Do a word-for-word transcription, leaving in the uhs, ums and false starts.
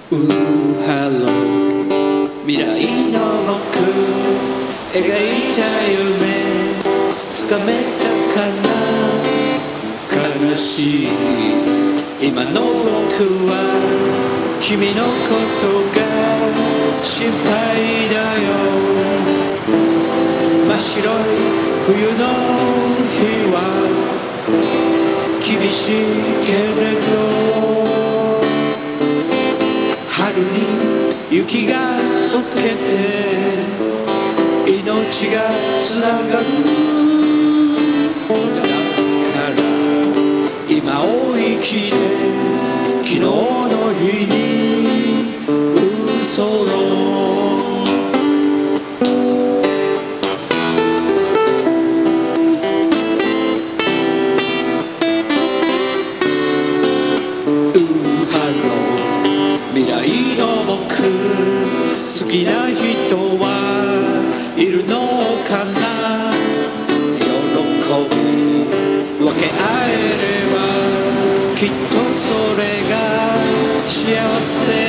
ウーハロー未来の僕描いた夢つかめたかな悲しい今の僕は君のことが心配だよ真っ白い冬の日は厳しいけれど春に雪が溶けて命がつながるだから今を生きて昨日の日に嘘の未来の僕好きな人はいるのかな喜び分け合えればきっとそれが幸せ